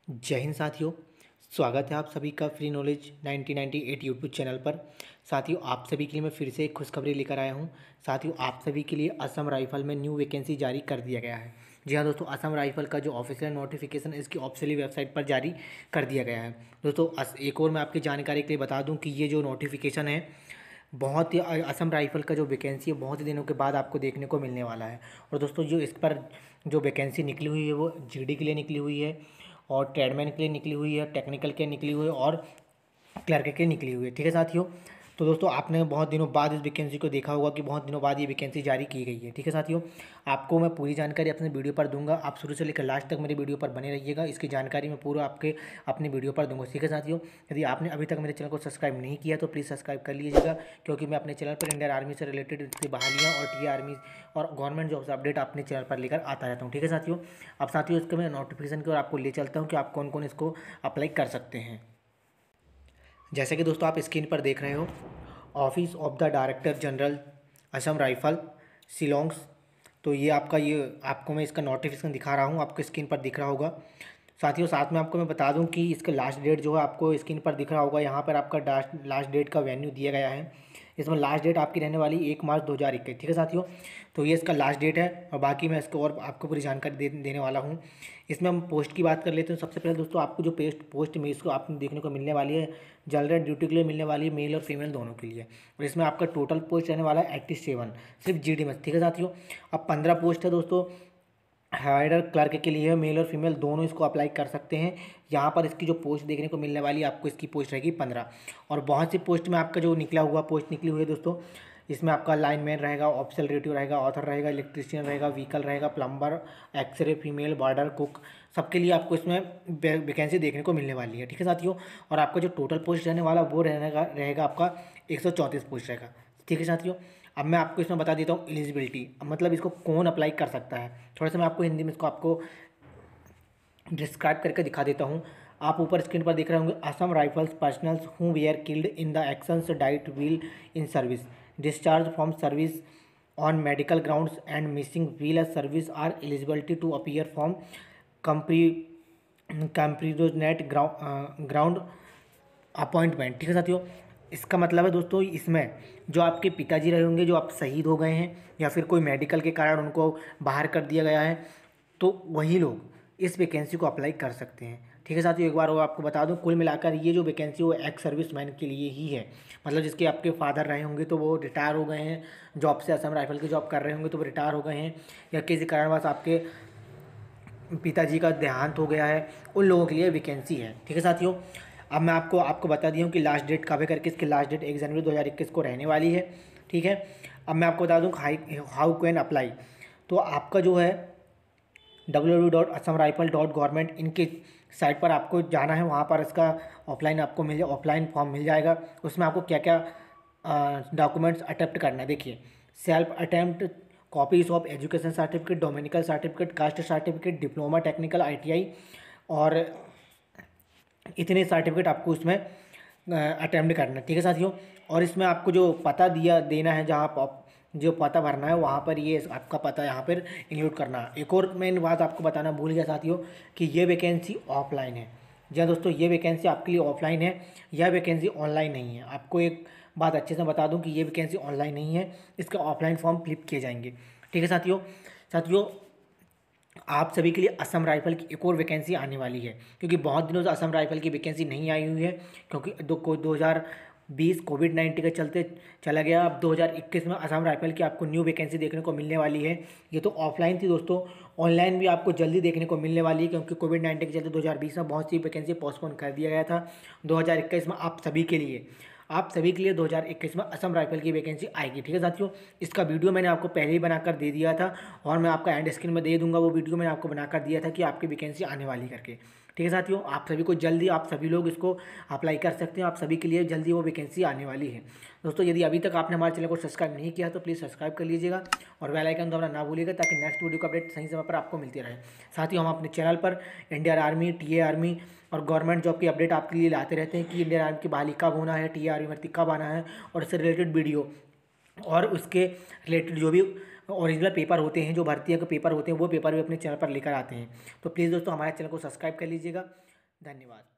जय हिंद साथियों। स्वागत है आप सभी का फ्री नॉलेज 1998 यूट्यूब चैनल पर। साथियों, आप सभी के लिए मैं फिर से एक खुशखबरी लेकर आया हूं। साथियों, आप सभी के लिए असम राइफल में न्यू वैकेंसी जारी कर दिया गया है। जी हाँ दोस्तों, असम राइफल का जो ऑफिशियल नोटिफिकेशन है इसकी ऑफिशियली वेबसाइट पर जारी कर दिया गया है। दोस्तों एक और मैं आपकी जानकारी के लिए बता दूँ कि ये जो नोटिफिकेशन है बहुत ही असम राइफल का जो वैकेंसी है बहुत ही दिनों के बाद आपको देखने को मिलने वाला है। और दोस्तों जो इस पर जो वैकेंसी निकली हुई है वो जीडी के लिए निकली हुई है, और ट्रेडमैन के लिए निकली हुई है, टेक्निकल के लिए निकली हुई है, और क्लर्क के लिए निकली हुई है। ठीक है साथियों, तो दोस्तों आपने बहुत दिनों बाद इस वैकेंसी को देखा होगा कि बहुत दिनों बाद ये वैकेंसी जारी की गई है। ठीक है साथियों, आपको मैं पूरी जानकारी अपने वीडियो पर दूंगा। आप शुरू से लेकर लास्ट तक मेरे वीडियो पर बने रहिएगा, इसकी जानकारी मैं पूरा आपके अपनी वीडियो पर दूंगा। ठीक है साथियों, यदि आपने अभी तक मेरे चैनल को सब्सक्राइब नहीं किया तो प्लीज़ सब्सक्राइब कर लीजिएगा, क्योंकि मैं अपने चैनल पर इंडियन आर्मी से रिलेटेड इसकी बहालियाँ और टी आर्मी और गवर्नमेंट जॉब से अपडेट अपने चैनल पर लेकर आता रहता हूँ। ठीक है साथियों, अब साथियों इसके मैं नोटिफिकेशन की ओर आपको ले चलता हूँ कि आप कौन कौन इसको अप्लाई कर सकते हैं। जैसे कि दोस्तों आप स्क्रीन पर देख रहे हो, office of the director general Assam rifle Shillong's. तो ये आपको मैं इसका नोटिफिकेशन दिखा रहा हूँ, आपको स्क्रीन पर दिख रहा होगा। साथियों साथ में आपको मैं बता दूं कि इसका लास्ट डेट जो है आपको स्क्रीन पर दिख रहा होगा, यहाँ पर आपका लास्ट डेट का वेन्यू दिया गया है। इसमें लास्ट डेट आपकी रहने वाली 1 मार्च 2021। ठीक है साथियों, तो ये इसका लास्ट डेट है, और बाकी मैं इसको और आपको पूरी जानकारी देने वाला हूँ। इसमें हम पोस्ट की बात कर लेते हैं। सबसे पहले दोस्तों आपको जो पोस्ट में इसको आपको देखने को मिलने वाली है, जनरल ड्यूटी के लिए मिलने वाली है, मेल और फीमेल दोनों के लिए। और इसमें आपका टोटल पोस्ट रहने वाला है 87, सिर्फ जीडी में। ठीक है साथियों, अब 15 पोस्ट है दोस्तों हायरर क्लर्क के लिए, मेल और फीमेल दोनों इसको अप्लाई कर सकते हैं। यहाँ पर इसकी जो पोस्ट देखने को मिलने वाली है आपको, इसकी पोस्ट रहेगी 15। और बहुत सी पोस्ट में आपका जो निकला हुआ पोस्ट निकली हुई है दोस्तों, इसमें आपका लाइनमैन रहेगा, ऑफिसर रेटिव रहेगा, ऑथर रहेगा, इलेक्ट्रीशियन रहेगा, व्हीकल रहेगा, plumber, X ray, female, border cook, सबके लिए आपको इसमें वैकेंसी देखने को मिलने वाली है। ठीक है साथियों, और आपका जो टोटल पोस्ट रहने वाला वो रहेगा आपका 134 पोस्ट रहेगा। ठीक है साथियों, अब मैं आपको इसमें बता देता हूँ एलिजिबिलिटी, मतलब इसको कौन अप्लाई कर सकता है। थोड़ा सा मैं आपको हिंदी में इसको आपको डिस्क्राइब करके दिखा देता हूँ। आप ऊपर स्क्रीन पर देख रहे होंगे, Assam rifles personnels who were killed in the actions died while in service, discharge from service on medical grounds and missing while service are eligibility to appear from compassionate ground appointment. ठीक है साथियों, इसका मतलब है दोस्तों इसमें जो आपके पिताजी रहे होंगे, जो आप शहीद हो गए हैं या फिर कोई मेडिकल के कारण उनको बाहर कर दिया गया है, तो वही लोग इस वैकेंसी को अप्लाई कर सकते हैं। ठीक है साथियों, एक बार वो आपको बता दूं, कुल मिलाकर ये जो वैकेंसी वो एक्स सर्विस मैन के लिए ही है। मतलब जिसके आपके फादर रहे होंगे तो वो रिटायर हो गए हैं जॉब से, असम राइफल की जॉब कर रहे होंगे तो वो रिटायर हो गए हैं, या किसी कारणवश आपके पिताजी का देहांत हो गया है, उन लोगों के लिए वैकेंसी है। ठीक है साथियों, अब मैं आपको बता दी हूँ कि लास्ट डेट कब है करके। इसकी लास्ट डेट 1 जनवरी 2021 को रहने वाली है। ठीक है, अब मैं आपको बता दूँ हाउ कैन अप्लाई। तो आपका जो है www.assamrifle.government इनके साइट पर आपको जाना है, वहाँ पर इसका ऑफलाइन फॉर्म मिल जाएगा। उसमें आपको क्या क्या डॉक्यूमेंट्स अटेम्प्ट करना है। देखिए, self attempt, copies of education certificate, domicile certificate, caste certificate, diploma, technical, ITI, और इतने सर्टिफिकेट आपको इसमें अटेम्प्ट करना है। ठीक है साथियों, और इसमें आपको जो पता देना है, जहाँ आप जो पता भरना है वहाँ पर ये आपका पता यहाँ पर इंक्लूड करना है। एक और मेन बात आपको बताना भूल गया साथियों कि ये वैकेंसी ऑफलाइन है। जी हाँ दोस्तों, ये वैकेंसी आपके लिए ऑफलाइन है, यह वैकेंसी ऑनलाइन नहीं है। आपको एक बात अच्छे से बता दूं कि ये वैकेंसी ऑनलाइन नहीं है, इसका ऑफलाइन फॉर्म फिल किए जाएंगे। ठीक है साथियों, साथियों आप सभी के लिए असम राइफल की एक और वैकेंसी आने वाली है, क्योंकि बहुत दिनों से असम राइफल की वैकेंसी नहीं आई हुई है, क्योंकि 2020 कोविड-19 के चलते चला गया। अब 2021 में असम राइफल की आपको न्यू वैकेंसी देखने को मिलने वाली है। ये तो ऑफलाइन थी दोस्तों, ऑनलाइन भी आपको जल्दी देखने को मिलने वाली है, क्योंकि कोविड-19 के चलते 2020 में बहुत सी वैकेंसी पोस्टपोन कर दिया गया था। 2021 में आप सभी के लिए 2021 में असम राइफल की वैकेंसी आएगी। ठीक है साथियों, इसका वीडियो मैंने आपको पहले ही बनाकर दे दिया था, और मैं आपका एंड स्क्रीन में दे दूंगा। वो वीडियो मैंने आपको बनाकर दिया था कि आपकी वैकेंसी आने वाली करके। ठीक है साथियों, आप सभी को जल्दी, आप सभी लोग इसको अप्लाई कर सकते हैं। आप सभी के लिए जल्दी वो वैकेंसी आने वाली है। दोस्तों यदि अभी तक आपने हमारे चैनल को सब्सक्राइब नहीं किया तो प्लीज़ सब्सक्राइब कर लीजिएगा, और बेल आइकन दबाना ना भूलिएगा, ताकि नेक्स्ट वीडियो का अपडेट सही समय पर आपको मिलती रहे। साथ ही हम अपने चैनल पर इंडियन आर्मी, टीए आर्मी और गवर्नमेंट जॉब की अपडेट आपके लिए लाते रहते हैं कि इंडियन आर्मी की बहाली कब होना है, टीए आर्मी भर्ती कब आना है, और इससे रिलेटेड वीडियो और उसके रिलेटेड जो भी ओरिजिनल पेपर होते हैं, जो भर्ती के पेपर होते हैं, वो पेपर भी अपने चैनल पर लेकर आते हैं। तो प्लीज़ दोस्तों हमारे चैनल को सब्सक्राइब कर लीजिएगा। धन्यवाद।